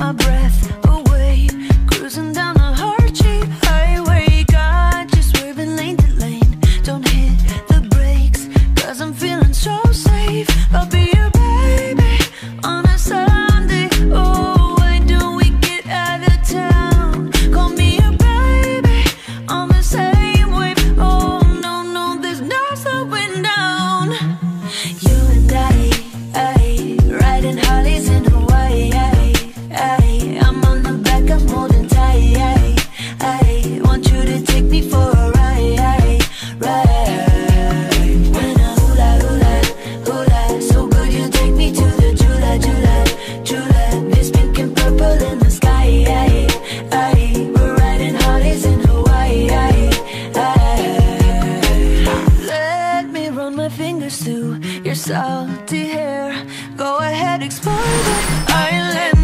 my breath away, cruising down the hard-cheap highway. Got you swerving lane to lane, don't hit the brakes, cause I'm feeling so safe. I'll be your baby on a Sunday. Oh, why don't we get out of town? Call me your baby on the same wave. Oh, no, no, there's no slowing down. You and I riding Harleys in Hawaii. I'm on the back, I'm holding tight. I want you to take me for a ride. When I hula, hula, hula, so good you take me to the Jula, Jula, Jula. It's pink and purple in the sky. We're riding Harleys in Hawaii. Let me run my fingers through your salty hair. Go ahead, explore the island.